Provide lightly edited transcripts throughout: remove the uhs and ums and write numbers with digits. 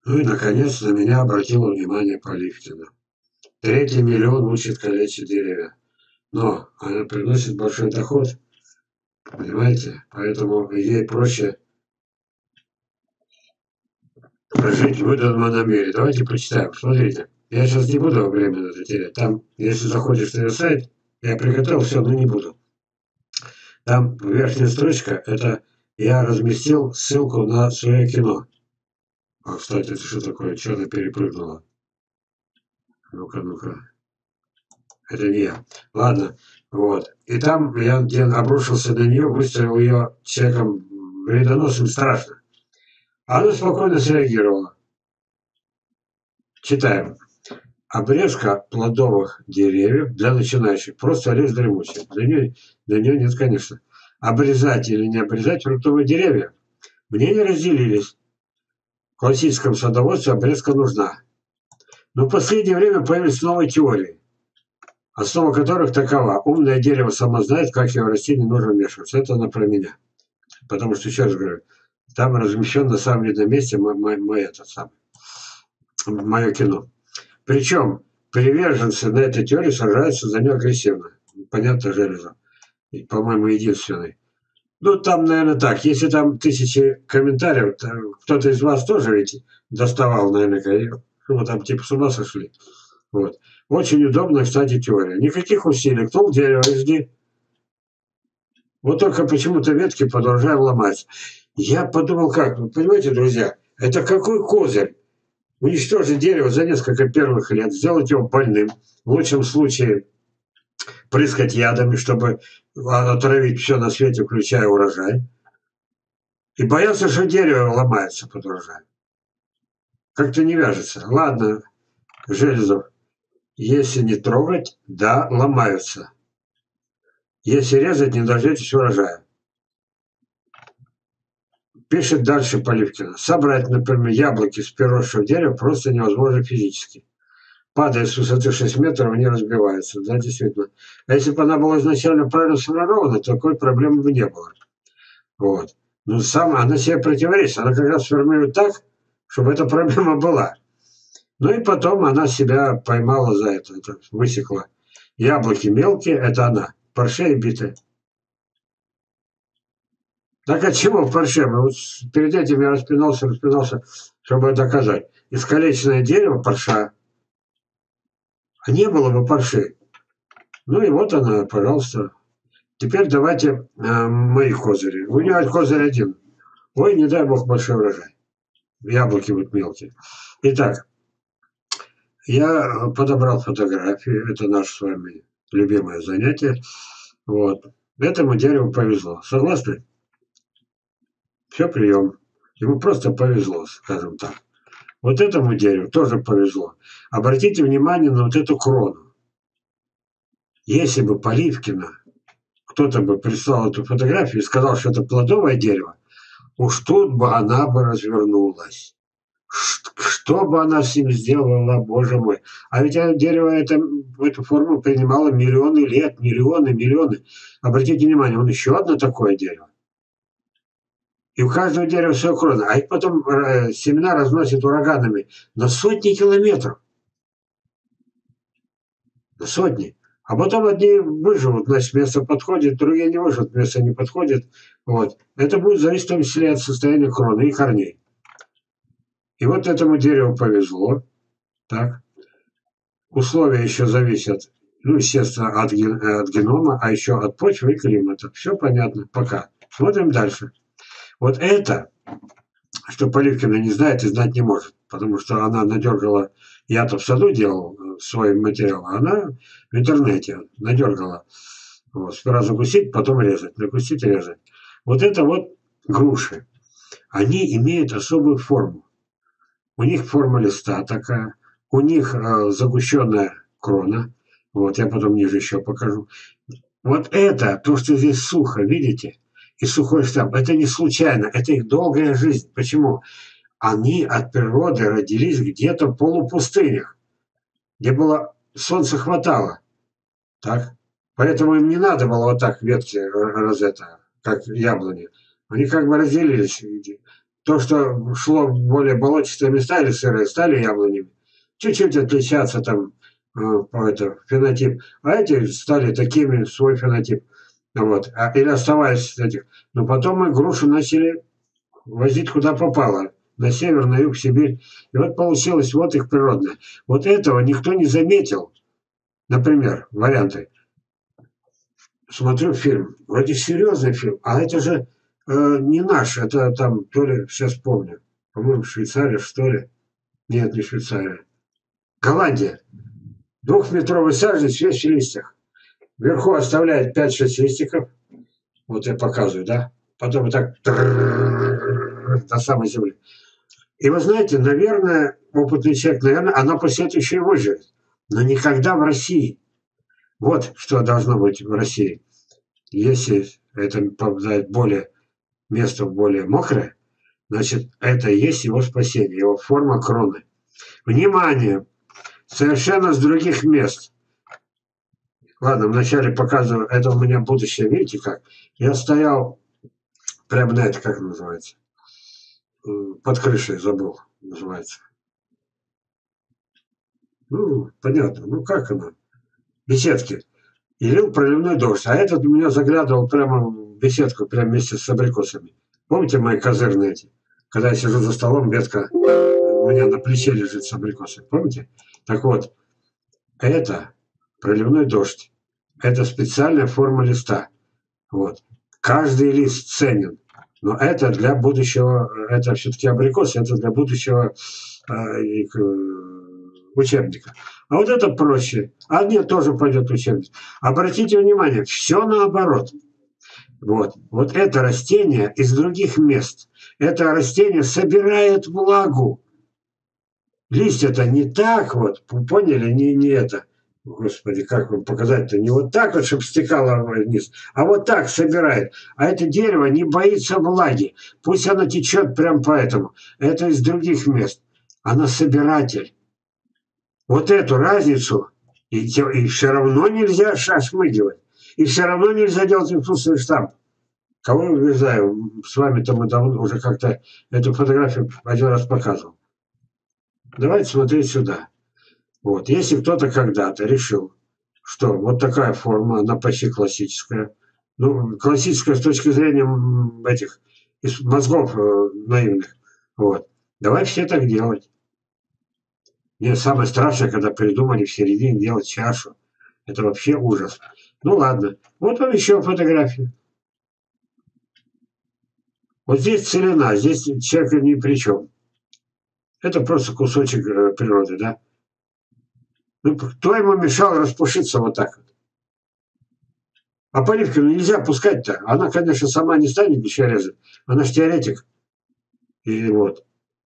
Ну и, наконец, на меня обратила внимание Поливкина. Третий миллион учит калечить деревья. Но она приносит большой доход, понимаете? Поэтому ей проще прожить в выданном мире. Давайте почитаем. Смотрите. Я сейчас не буду время на это терять. Там, если заходишь на ее сайт, я приготовил все, но не буду. Там верхняя строчка, это я разместил ссылку на свое кино. А, кстати, это что такое? Что она перепрыгнула? Ну-ка, ну-ка. Это не я. Ладно, вот. И там я где обрушился на нее, выставил ее человеком вредоносным страшно. А она спокойно среагировала. Читаем. Обрезка плодовых деревьев для начинающих. Просто лес дремучий. Для нее нет, конечно. Обрезать или не обрезать фруктовые деревья? Мнения разделились. В классическом садоводстве обрезка нужна. Но в последнее время появились новые теории, основа которых такова. Умное дерево само знает, как его растение нужно вмешиваться. Это она про меня. Потому что, еще раз говорю, там размещен на самом видном месте мое кино. Причем приверженцы на этой теории сражаются за нее агрессивно. Понятно, Железо. По-моему, единственный. Ну, там, наверное, так. Если там тысячи комментариев, кто-то из вас тоже ведь доставал, наверное, ну, там типа с ума сошли. Вот. Очень удобная, кстати, теория. Никаких усилий. Кто дерево жди. Вот только почему-то ветки продолжаем ломать. Я подумал, как, вы понимаете, друзья, это какой козырь? Уничтожить дерево за несколько первых лет, сделать его больным, в лучшем случае прыскать ядами, чтобы отравить все на свете, включая урожай. И бояться, что дерево ломается под урожай. Как-то не вяжется. Ладно, Железов, если не трогать, да, ломаются. Если резать, не дождетесь урожая. Пишет дальше Поливкина. Собрать, например, яблоки с приросшего дерева просто невозможно физически. Падая с высоты 6 метров, они разбиваются. Да, действительно. А если бы она была изначально правильно сформирована, такой проблемы бы не было. Вот. Но она себе противоречит. Она как раз формирует так, чтобы эта проблема была. Ну и потом она себя поймала за это высекла. Яблоки мелкие, это она. Паршей битые. Так от чего парше? Вот перед этим я распинался, чтобы доказать. Искалеченное дерево парша, а не было бы парши. Ну и вот она, пожалуйста. Теперь давайте мои козыри. У нее козырь один. Ой, не дай бог большой урожай. Яблоки будут мелкие. Итак, я подобрал фотографии. Это наше с вами любимое занятие. Вот. Этому дереву повезло. Согласны? Все, прием. Ему просто повезло, скажем так. Вот этому дереву тоже повезло. Обратите внимание на вот эту крону. Если бы Поливкина кто-то бы прислал эту фотографию и сказал, что это плодовое дерево, уж тут бы она бы развернулась. Что бы она с ним сделала, боже мой. А ведь дерево эту форму принимало миллионы лет, миллионы. Обратите внимание, он еще одно такое дерево. И у каждого дерева своя крона. А их потом семена разносят ураганами на сотни километров. На сотни. А потом одни выживут, значит, место подходит, другие не выживут, место не подходит. Вот. Это будет зависеть в том числе от состояния кроны и корней. И вот этому дереву повезло. Так. Условия еще зависят, ну, естественно, от генома, а еще от почвы и климата. Все понятно. Пока. Смотрим дальше. Вот это, что Поливкина не знает и знать не может, потому что она надергала, я-то в саду делал свой материал, а она в интернете надергала. Вот, сперва закусить, потом резать, закусить и резать. Вот это вот груши. Они имеют особую форму. У них форма листа такая, у них загущенная крона. Вот, я потом ниже еще покажу. Вот это, то, что здесь сухо, видите? И сухой штамп. Это не случайно, это их долгая жизнь. Почему? Они от природы родились где-то в полупустынях, где было солнца хватало. Так? Поэтому им не надо было вот так ветки как яблони. Они как бы разделились. то, что шло в более болотистые места или сырые, стали яблонями. Чуть-чуть отличаться там фенотип. А эти стали такими, свой фенотип. Вот. Или оставаясь этих. Но потом мы грушу начали возить куда попало. На север, на юг, Сибирь. И вот получилось вот их природное. Вот этого никто не заметил. Например, варианты. Смотрю фильм. Вроде серьезный фильм. А это же не наш. Это там, то ли, сейчас помню. По-моему, Швейцария, что ли. Нет, не Швейцария. Голландия. Двухметровый саженец, весь в листьях. Вверху оставляет 5-6 листиков. Вот я показываю, да? Потом вот так до самой земли. И вы знаете, наверное, опытный человек, наверное, она после этого еще и выживет. Но никогда в России. Вот что должно быть в России. Если это попадает более место более мокрое, значит, это и есть его спасение, его форма кроны. Внимание! Совершенно с других мест. Ладно, вначале показываю, это у меня будущее, видите как? Я стоял прямо на это, как называется? Под крышей, забыл, называется. Ну, понятно, ну как оно? Беседки. И лил проливной дождь. А этот у меня заглядывал прямо в беседку, прямо вместе с абрикосами. Помните мои козырные эти? Когда я сижу за столом, ветка у меня на плече лежит с абрикосой. Помните? Так вот, это проливной дождь. Это специальная форма листа. Вот. Каждый лист ценен. Но это для будущего, это все-таки абрикос, это для будущего учебника. А вот это проще. А нет, тоже пойдет учебник. Обратите внимание, все наоборот. Вот это растение из других мест. Это растение собирает влагу. Листья-то не так вот, поняли, не это. Господи, как вам показать-то? Не вот так вот, чтобы стекало вниз, а вот так собирает. А это дерево не боится влаги. Пусть оно течет прям поэтому. Это из других мест. Оно собиратель. Вот эту разницу и все равно нельзя ошмыгивать. И все равно нельзя делать импульсный штамп. Кого я убеждаю? С вами-то мы давно уже как-то эту фотографию один раз показывал. Давайте смотреть сюда. Вот. Если кто-то когда-то решил, что вот такая форма, она почти классическая, ну, классическая с точки зрения этих мозгов наивных, вот. Давай все так делать. Мне самое страшное, когда придумали в середине делать чашу. Это вообще ужас. Ну ладно. Вот вам еще фотография. Вот здесь целина, здесь человек ни при чем. Это просто кусочек природы, да? Ну, кто ему мешал распушиться вот так вот? А Поливкину нельзя пускать-то. Она, конечно, сама не станет ничего резать. Она же теоретик. И вот.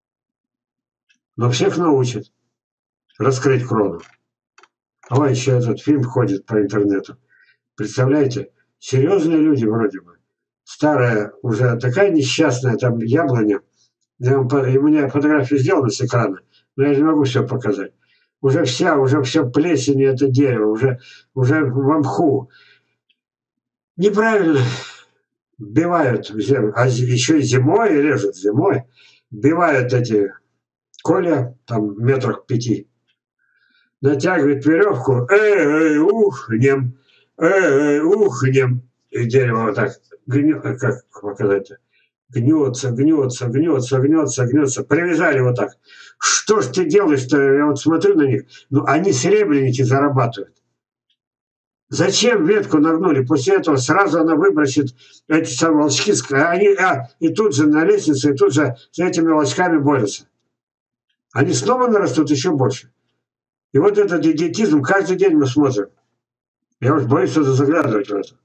Но всех научит раскрыть крону. А еще этот фильм ходит по интернету. Представляете? Серьезные люди вроде бы. Старая, уже такая несчастная там яблоня. У меня фотографию сделаны с экрана, но я не могу все показать. Уже все плесень это дерево, уже в мху. Неправильно вбивают в землю, а еще и зимой режут, зимой. Вбивают эти колья, там метрах 5. Натягивают веревку, ухнем, ухнем. И дерево вот так, как показать-то? Гнется. Привязали вот так. Что ж ты делаешь-то? Я вот смотрю на них. Ну, они серебряники зарабатывают. Зачем ветку нагнули? После этого сразу она выбросит эти самые волчки. И тут же на лестнице, и тут же с этими волчками борются. Они снова нарастут еще больше. И вот этот идиотизм каждый день мы смотрим. Я уж боюсь сюда заглядывать в это.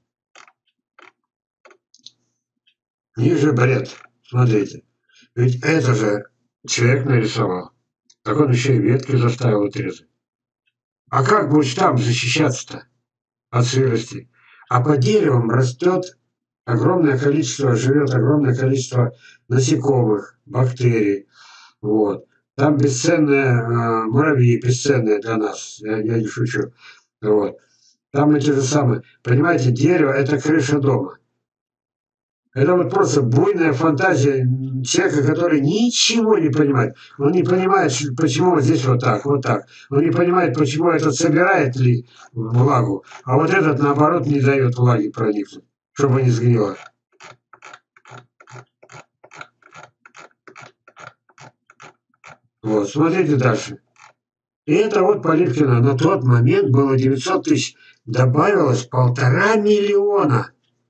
Ниже бред. Смотрите. Ведь это же человек нарисовал. Так он еще и ветки заставил отрезать. А как будет там защищаться-то от сырости? А по деревам растет огромное количество, живет огромное количество насекомых, бактерий. Вот. Там бесценные муравьи, бесценные для нас. Я не шучу. Вот. Там эти же самые. Понимаете, дерево – это крыша дома. Это вот просто буйная фантазия человека, который ничего не понимает. Он не понимает, почему вот здесь вот так, вот так. Он не понимает, почему этот собирает ли влагу, а вот этот, наоборот, не дает влаге проникнуть, чтобы не сгнило. Вот, смотрите дальше. И это вот Поливкина. На тот момент было 900 тысяч. Добавилось 1,5 миллиона.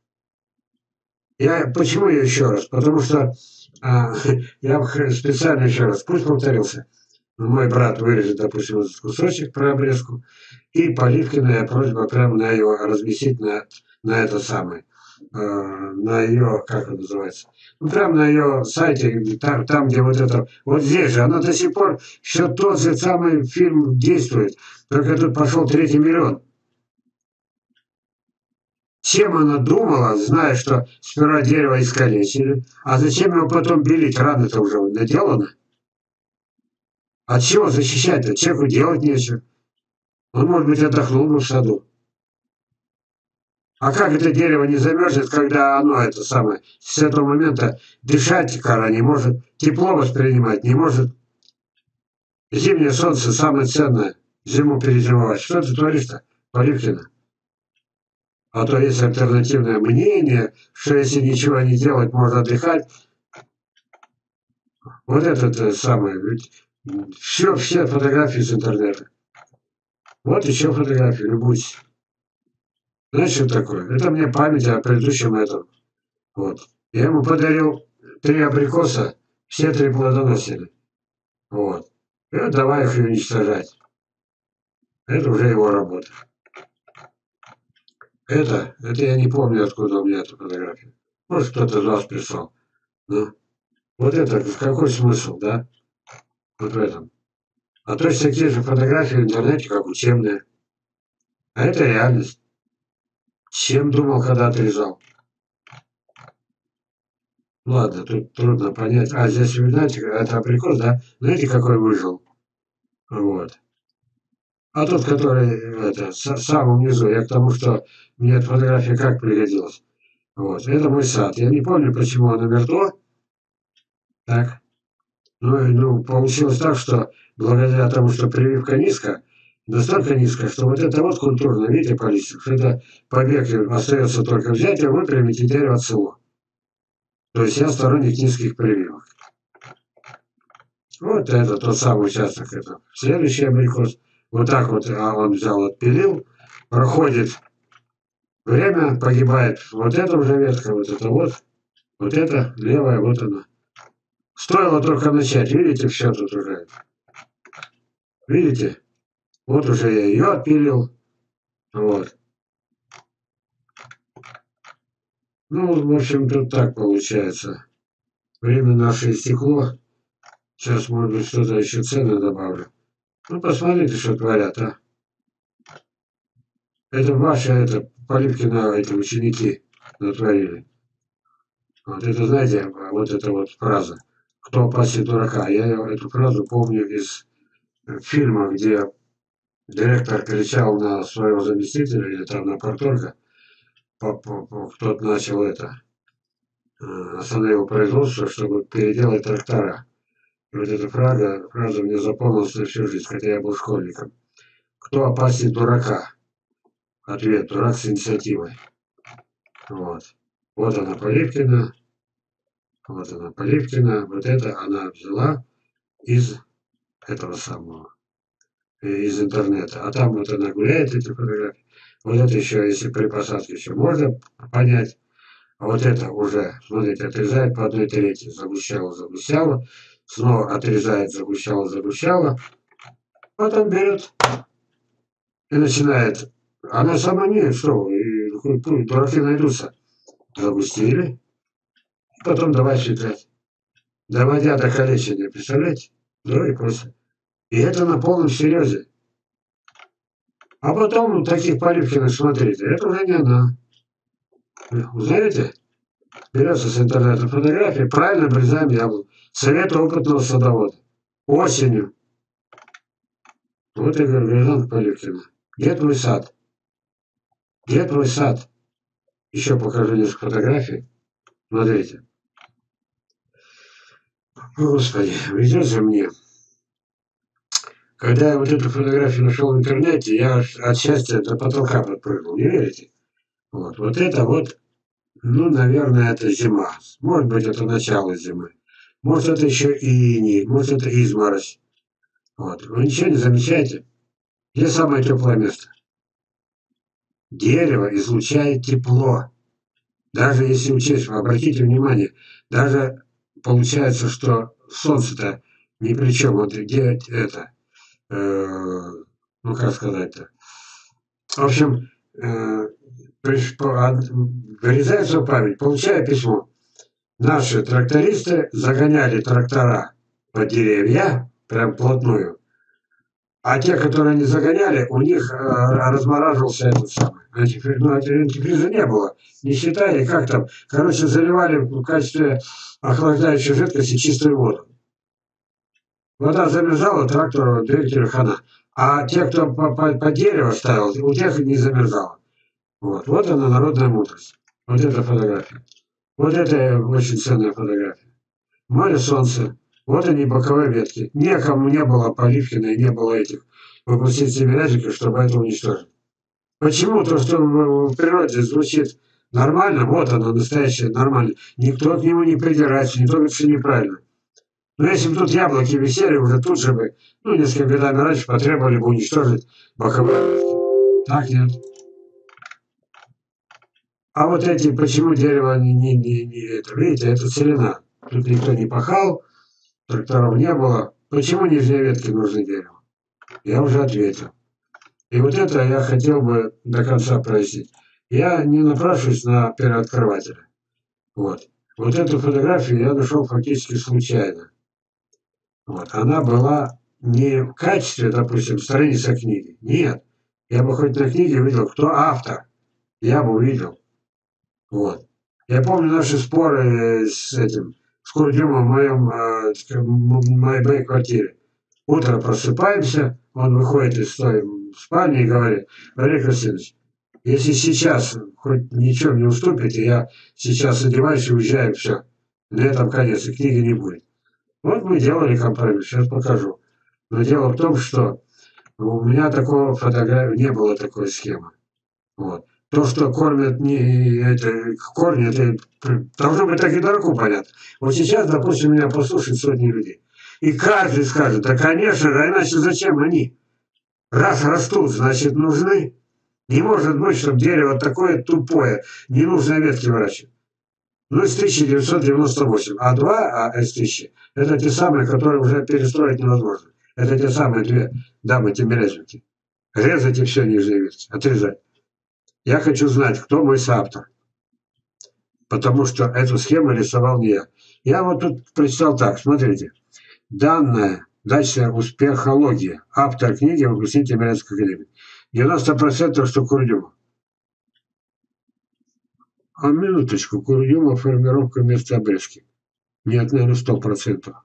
Почему я еще раз? Потому что я специально еще раз, пусть повторился. Мой брат вырежет, допустим, этот кусочек про обрезку, и Поливкина просьба прямо на его разместить на это самое, на ее, как это называется, ну, прямо на ее сайте, там, где вот это, вот здесь же, она до сих пор, все тот же самый фильм действует, только тут пошел 3-й миллион. Чем она думала, зная, что сперва дерево искалечили, а зачем его потом белить, раны-то уже наделаны? От чего защищать-то? Человеку делать нечего. Он, может быть, отдохнул бы в саду. А как это дерево не замерзнет, когда оно, это самое, с этого момента дышать кора не может, тепло воспринимать не может. Зимнее солнце самое ценное, зиму перезимовать. Что ты творишь-то, Поливкина? А то есть альтернативное мнение, что если ничего не делать, можно отдыхать. Вот это самое, ведь все фотографии с интернета. Вот еще фотографии, любуйтесь. Знаешь, что такое? Это мне память о предыдущем этом. Вот. Я ему подарил 3 абрикоса, все 3 плодоносили. Вот. И вот давай их уничтожать. Это уже его работа. Это я не помню, откуда у меня эта фотография. Может, кто-то из вас прислал. Ну, вот это, какой смысл, да? Вот в этом. А то есть такие же фотографии в интернете, как учебные. А это реальность. Чем думал, когда отрезал? Ладно, тут трудно понять. А здесь, вы знаете, это абрикос, да? Знаете, какой выжил? Вот. А тот, который это, самым внизу, я к тому, что мне эта фотография как пригодилась. Вот. Это мой сад. Я не помню, почему оно мертво. Так. Ну, получилось так, что благодаря тому, что прививка низкая, настолько низкая, что вот это вот культурно, видите, по листьям, что это побег остается только взять и выпрямить, и дерево цело. То есть я сторонник низких прививок. Вот это тот самый участок. Это следующий абрикос. Вот так вот он взял, отпилил. Проходит время, погибает вот эта уже ветка, вот это вот это левая, вот она. Стоило только начать, видите, все тут уже. Видите? Вот уже я ее отпилил. Вот. Ну, в общем, тут так получается. Время наше истекло. Сейчас, может быть, что-то еще ценное добавлю. Ну, посмотрите, что творят, а. Это ваши, это Поливкина, эти ученики натворили. Вот это, знаете, вот эта вот фраза. Кто опасен дурака? Я эту фразу помню из фильма, где директор кричал на своего заместителя или там на порторга, кто-то начал это, остановил производство, чтобы переделать трактора. И вот эта фраза мне запомнилась на всю жизнь, хотя я был школьником. Кто опасен дурака? Ответ: дурак с инициативой. Вот. Вот она Поливкина. Вот она Поливкина. Вот это она взяла из этого самого, из интернета. А там вот она гуляет, эти фотографии. Вот это еще, если при посадке еще можно понять. А вот это уже, смотрите, отрезает по 1/3. Загущало. Снова отрезает, загущало. Потом берет и начинает. Она сама не, что, и дураки найдутся. Загустили. Потом давай считать. Доводя до калечения, представляете? До и после. И это на полном серьезе. А потом таких Поливкиных, смотрите, это уже не она. Узнаете? Берется с интернета фотографии, правильно обрезаем яблоко. Совет опытного садовода. Осенью. Вот я говорю, Гражданка Поливкина. Где твой сад? Где твой сад? Еще покажу несколько фотографий. Смотрите. Господи, везет же мне. Когда я вот эту фотографию нашел в интернете, я от счастья до потолка подпрыгнул. Не верите? Вот это вот, ну, наверное, это зима. Может быть, это начало зимы. Может, это еще и иней, может, это изморозь. Вот. Вы ничего не замечаете? Где самое теплое место? Дерево излучает тепло. Даже если учесть, обратите внимание, даже получается, что солнце-то ни при чем. Вот где это, ну как сказать-то. В общем, вырезается в память, получая письмо. Наши трактористы загоняли трактора под деревья, прям вплотную. А те, которые не загоняли, у них размораживался этот самый. Антифриза не было. Не считали, как там. Короче, заливали в качестве охлаждающей жидкости чистую воду. Вода замерзала, трактору, двигателю хана. А те, кто по дереву ставил, у тех не замерзало. Вот она народная мудрость. Вот эта фотография. Вот это очень ценная фотография. Море, солнце. Вот они, боковые ветки. Некому не было Поливкина и не было этих выпустить семирядиков, чтобы это уничтожить. Почему то, что в природе звучит нормально, вот оно, настоящее, нормально. Никто к нему не придирается, никто говорит, что неправильно. Но если бы тут яблоки висели, уже тут же бы, ну, несколько годами раньше потребовали бы уничтожить боковые ветки. Так нет. А вот эти, почему дерево не это, видите, это целина. Тут никто не пахал, тракторов не было. Почему нижние ветки нужны дереву? Я уже ответил. И вот это я хотел бы до конца прояснить. Я не напрашиваюсь на первооткрывателя. Вот. Вот эту фотографию я нашел фактически случайно. Вот. Она была не в качестве, допустим, страницы книги. Нет. Я бы хоть на книге увидел, кто автор. Я бы увидел. Вот. Я помню наши споры с Курдюмом в моей квартире. Утром просыпаемся, он выходит из той спальни и говорит: Валерий Васильевич, если сейчас хоть ничего не уступите, я сейчас одеваюсь и уезжаю, все. На этом конец, и книги не будет. Вот мы делали компромисс, сейчас покажу. Но дело в том, что у меня такого фотографии не было такой схемы. Вот. То, что кормят не это, корни, это должно быть так и дураку понятно. Вот сейчас, допустим, меня послушают сотни людей. И каждый скажет: да, конечно, а иначе зачем они? Раз растут, значит, нужны. Не может быть, чтобы дерево такое тупое, не нужно ветки выращивать. Ну, из 1998. А два С-1000 – это те самые, которые уже перестроить невозможно. Это те самые две дамы-тимирязники. Резать и все нижние ветки, отрезать. Я хочу знать, кто мой соавтор. Потому что эту схему рисовал не я. Я вот тут прочитал так, смотрите. Данная дачная успехология. Автор книги выпускник Тимирязевской академии. 90% что Курдюмов. А минуточку, Курдюмов формировка места обрезки. Нет, наверное, 100%.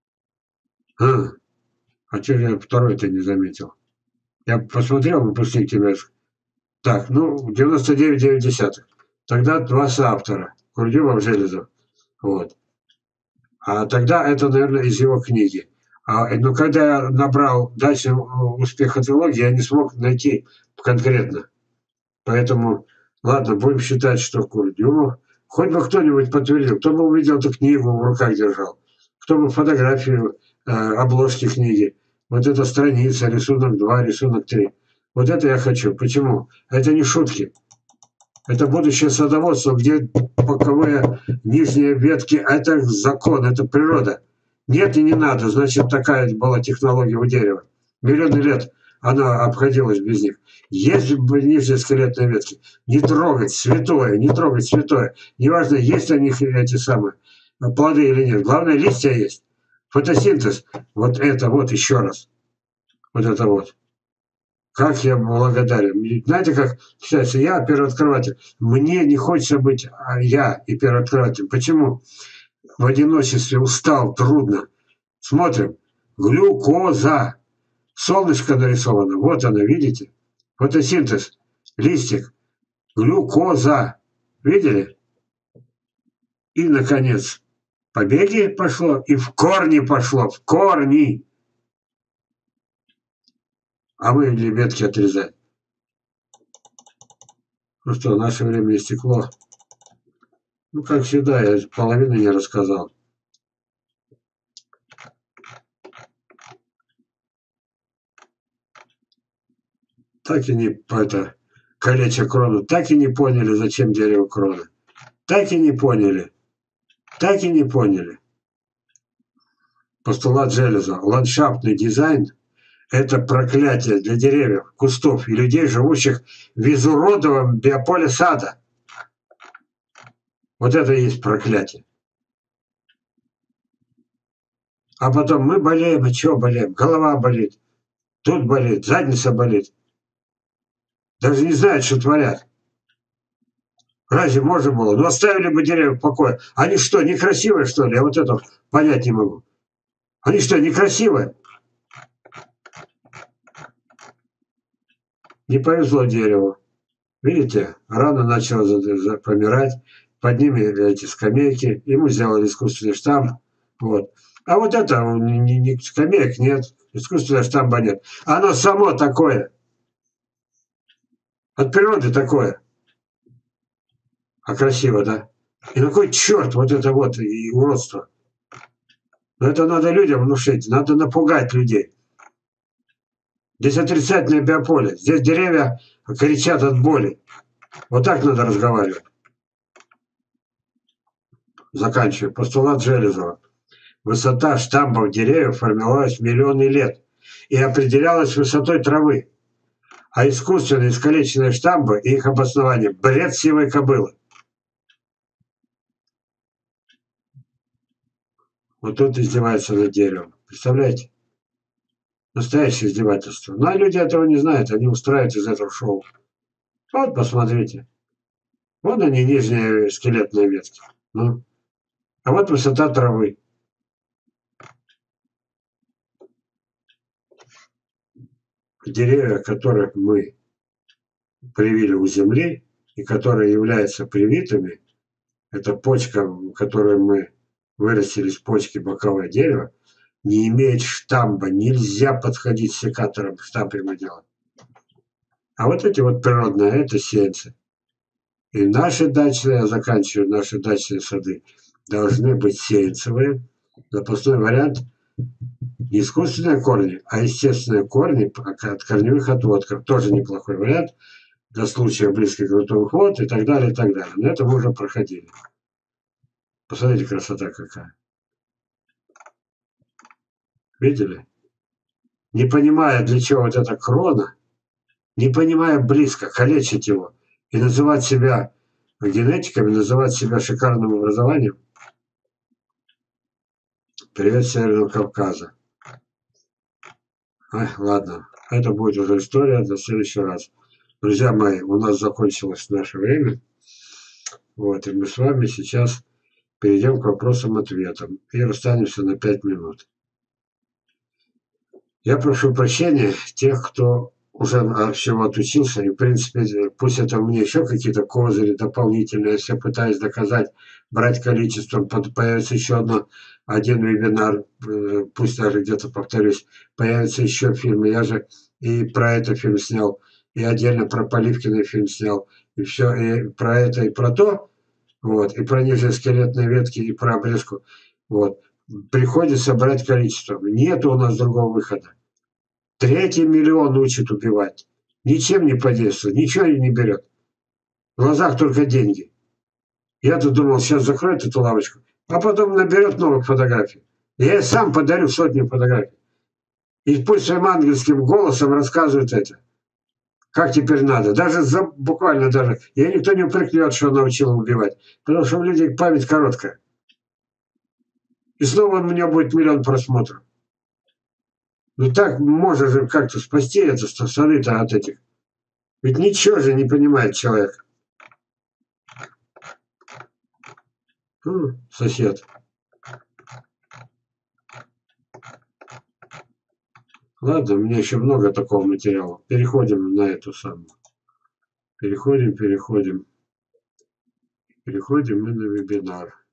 А что я второй-то не заметил? Я посмотрел выпускник Тимирязевской. Так, ну, 99,9. Тогда два соавтора. Курдюмов, Железов. Вот. А тогда это, наверное, из его книги. Но когда я набрал дальше успехотологии, я не смог найти конкретно. Поэтому, ладно, будем считать, что Курдюмов. Хоть бы кто-нибудь подтвердил, кто бы увидел эту книгу, в руках держал, кто бы фотографию обложки книги. Вот эта страница, рисунок 2, рисунок 3. Вот это я хочу. Почему? Это не шутки. Это будущее садоводство, где боковые нижние ветки – это закон, это природа. Нет и не надо, значит, такая была технология у дерева. Миллионы лет она обходилась без них. Есть нижние скелетные ветки, не трогать, святое, не трогать, святое. Неважно, есть у них эти самые плоды или нет. Главное, листья есть. Фотосинтез. Вот это вот еще раз. Вот это вот. Как я благодарен. Знаете, как считается, я первооткрыватель. Мне не хочется быть я и первооткрывателем. Почему? В одиночестве устал, трудно. Смотрим. Глюкоза. Солнышко нарисовано. Вот оно, видите? Фотосинтез. Листик. Глюкоза. Видели? И, наконец, побеге пошло, и в корни пошло, в корни. А мы или ветки отрезать. Ну что, наше время истекло. Ну, как всегда, я половину не рассказал. Так и не калеча крону, так и не поняли, зачем дерево крона. Так и не поняли. Так и не поняли. Постулат Железа. Ландшафтный дизайн – это проклятие для деревьев, кустов и людей, живущих в изуродованном биополе сада. Вот это и есть проклятие. А потом мы болеем, и чего болеем? Голова болит, тут болит, задница болит. Даже не знают, что творят. Разве можно было? Ну, оставили бы деревья в покое. Они что, некрасивые, что ли? Я вот это понять не могу. Они что, некрасивые? Не повезло дереву. Видите, рано начало помирать. Под ними эти скамейки. Ему сделали искусственный штамп. Вот. А вот это, скамеек нет. Искусственного штампа нет. Оно само такое. От природы такое. А красиво, да? И на кой черт вот это вот и уродство? Но это надо людям внушить, надо напугать людей. Здесь отрицательное биополе. Здесь деревья кричат от боли. Вот так надо разговаривать. Заканчиваю. Постулат Железова. Высота штампов деревьев формировалась миллионы лет и определялась высотой травы. А искусственно искалеченные штампы и их обоснование – бред сивой кобылы. Вот тут издевается над деревом. Представляете? Настоящее издевательство. Ну, а люди этого не знают, они устраивают из этого шоу. Вот, посмотрите. Вон они, нижние скелетные ветки. Ну. А вот высота травы. Деревья, которых мы привили у земли и которые являются привитыми, это почка, которую мы вырастили с почки боковое дерево, не имеет штампа. Нельзя подходить с секатором, штамп ему делать. А вот эти вот природные, это сеянцы. И наши дачные, я заканчиваю, наши дачные сады должны быть сеянцевые. Запасной вариант не искусственные корни, а естественные корни от корневых отводков. Тоже неплохой вариант для случая близких грунтовых вод и так далее, и так далее. Но это мы уже проходили. Посмотрите, красота какая. Видели? Не понимая, для чего вот эта крона, не понимая близко, калечить его и называть себя генетиками, называть себя шикарным образованием. Привет Северного Кавказа. Ладно, это будет уже история до следующего раза. Друзья мои, у нас закончилось наше время. Вот, и мы с вами сейчас перейдем к вопросам-ответам и расстанемся на 5 минут. Я прошу прощения тех, кто уже всего отучился, и в принципе, пусть это мне еще какие-то козыри дополнительные, если я пытаюсь доказать, брать количеством, появится еще один вебинар, пусть даже где-то повторюсь, появится еще фильмы, я же и про это фильм снял, и отдельно про Поливкина фильм снял, и все, и про это, и про то, вот, и про нижнескелетные ветки, и про обрезку, вот, приходится брать количеством, нет у нас другого выхода. 3 миллион учит убивать. Ничем не подействует, ничего не берет. В глазах только деньги. Я-то думал, сейчас закроет эту лавочку, а потом наберет новых фотографий. Я ей сам подарю сотни фотографий. И пусть своим ангельским голосом рассказывает это. Как теперь надо. Даже буквально даже. И никто не упрекнет, что научил убивать. Потому что у людей память короткая. И снова у меня будет 1 миллион просмотров. Ну так можно же как-то спасти это сады-то от этих. Ведь ничего же не понимает человек. Сосед. Ладно, у меня еще много такого материала. Переходим на эту самую. Переходим мы на вебинар.